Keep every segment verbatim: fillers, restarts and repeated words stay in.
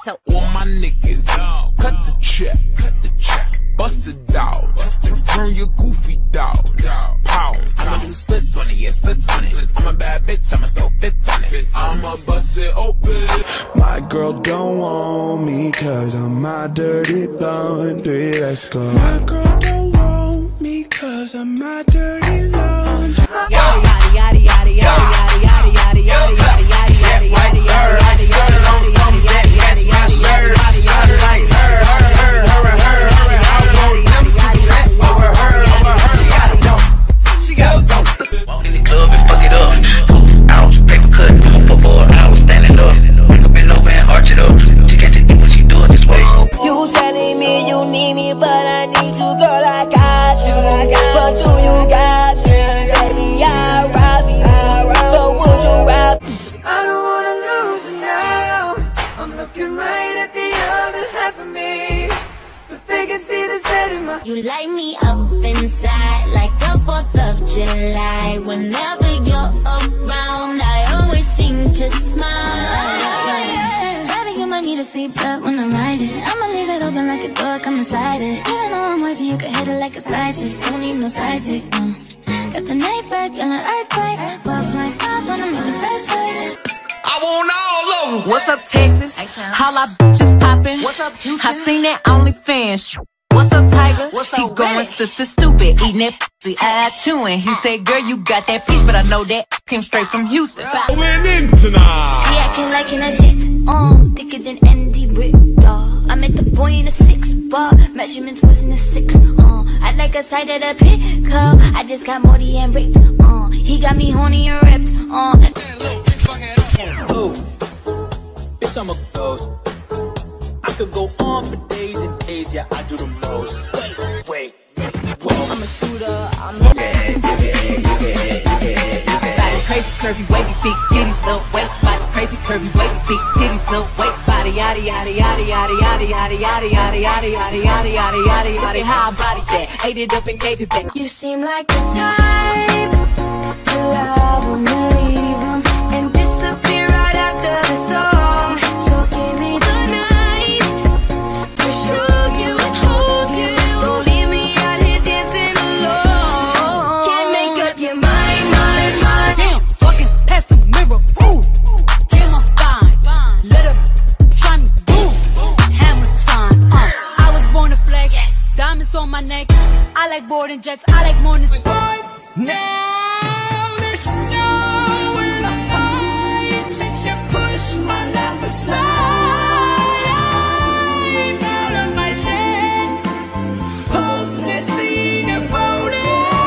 So all my niggas, cut the check, cut the check, bust it down, turn your goofy dog, pound. I'ma do splits on it, yeah, splits on it. I'm a bad bitch, I'ma throw fits on it. I'ma bust it open. My girl don't want me cause I'm my dirty laundry. Let's go. My girl don't want me cause I'm my dirty laundry. yada yada yada yada yada yada yada yada yada yada yada yada yada yada Walk in the club and fuck it up. Ounce, paper cut, for four hours standing up. Wake up and over and arch it up. She can't take it when she do it this way. You telling me you need me, but I need you, girl. I got you. But do you got me, baby? I rob you, but would you rob? I don't wanna lose you now. I'm looking right at the other half of me, but they can see the set in my. You light me up inside like the fourth of July. Whenever you're around, I always seem to smile. Baby, you might need a seatbelt when I'm riding. I'ma leave it open like a door, come inside it. Even though I'm with you, you can hit it like a side chick. Don't need no side chick, no. Got the night birds, yelling earthquake. four point five when I'm making best shakes. I want all of them. What's up, Texas? Holla, bitches poppin'. What's up, Houston? I seen that OnlyFans. What's up, Tiger? What's up, he going sister stupid, eating that pussy, eye chewing. He said, girl, you got that peach, but I know that came straight from Houston. Went in tonight. She acting like an addict, um, thicker than Andy Rick, dawg. I met the boy in a six bar, measurements wasn't a six, uh. I like a side of the pickup, I just got Morty and ripped, uh. He got me horny and ripped, uh. Oh, bitch, I'm a ghost. I could go on for days and days, yeah, I do the most. Wait, wait, wait, whoa. I'm a shooter, I'm a body crazy, curvy, wavy, big titties, little waist. Body crazy, curvy, wavy, big titties, little waist. Body yada yada yada yada yada yada yada yada yada yada yada yada yada yada. How I body that, ate it up and gave it back. You seem like the type to love him and leave him and disappear right after the song. So give me the night to show you and hold you. Don't leave me out here dancing alone. Can't make up your mind, mind, mind. Damn, walking past the mirror, ooh, kill my fine. Let her try me, boom, hammer time. Uh, I was born to flex, yes. Diamonds on my neck. I like boarding jets, I like mornings. Now there's nowhere to hide since you pushed my life aside. I'm out of my head, hopelessly devoted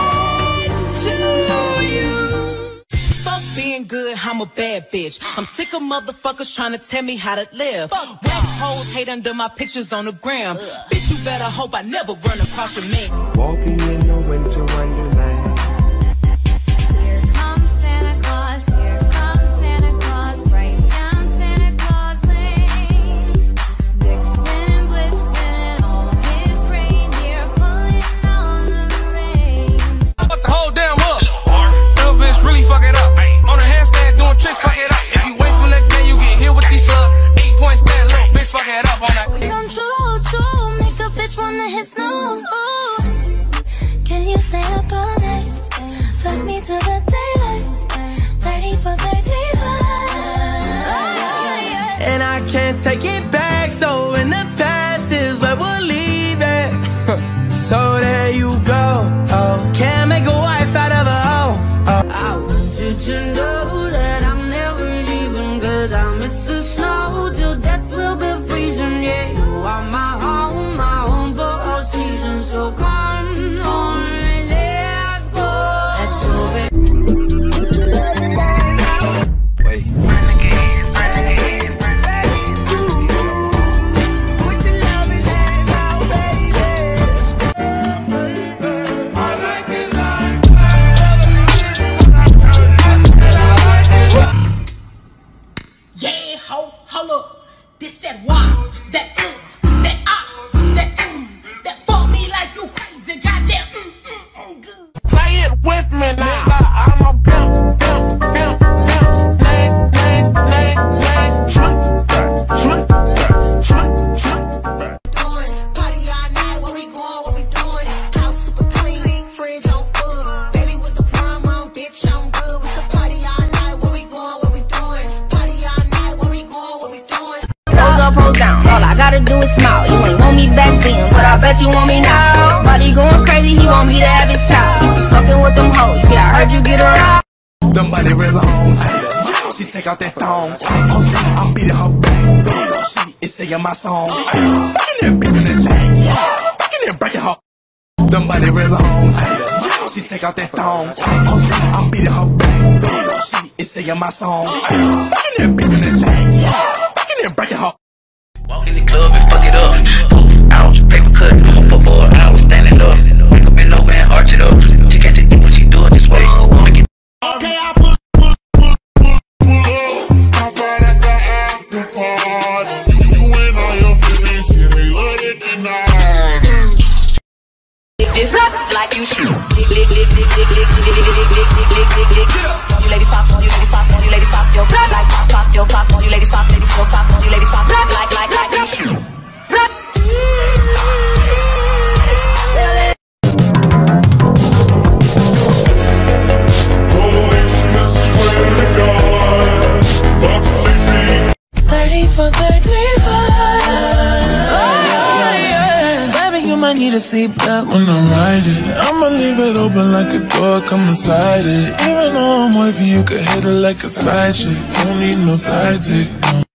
to you. Fuck being good, I'm a bad bitch. I'm sick of motherfuckers trying to tell me how to live. Whack hoes hate under my pictures on the gram. Bitch, you better hope I never run across your man. Walking in a winter wonderland. Here comes Santa Claus, here comes Santa Claus, right down Santa Claus Lane. Vixen, Blitzen, all his reindeer pulling on the rein. Fuck the whole damn up. Little bitch really fuck it up. On a handstand doing tricks, fuck it up. If you wait for that game, you get hit with these sub. Eight point stand, little bitch fuck it up on that. Come true, true, make a bitch wanna hit snooze. Ooh, can you stay up all night? Fuck me to the daylight. Thirty for thirty-five. And I can't take it back, so in the past is where we'll leave it. So there you go. Oh, can't make a wife out of a hoe. Oh. I want you to know that I'm never leaving, cause I miss the snow till death will be freezing. Yeah, you are my home, my home for all seasons. So come on, let's go. Let's go, baby. Wait. down. All I gotta do is smile. You ain't want me back then, but I bet you want me now. Body going crazy, he want me to have his child. Fucking with them hoes, yeah, I heard you get around. Somebody real long, ay, she take out that thong. I'm beating her back, she is singing my song. Fucking that bitch in that thing, fucking that breaking her. Somebody real long, ay, she take out that thong. I'm beating her back, she is singing my song. Fucking that bitch in that thing, fucking that breaking her. Walk in the club and fuck it up. Ouch, paper cut, I'm up for I was standing up. Wake up in over and arch it up. She can't take it when she do it this way. Okay, I pull, pull, pull, pull, pull up. How about at the after party? You and all your friends, shit, they love it tonight. This rap like you shoot. You ladies pop on, you ladies pop on, you ladies pop your rap like pop, pop your pop on, you ladies pop, ladies go pop on, you ladies pop rap like like like you shoot. Rap. I need a seatbelt when I'm riding. I'ma leave it open like a door, come inside it. Even though I'm wavy, you can hit it like a side chick. Don't need no side dick, no.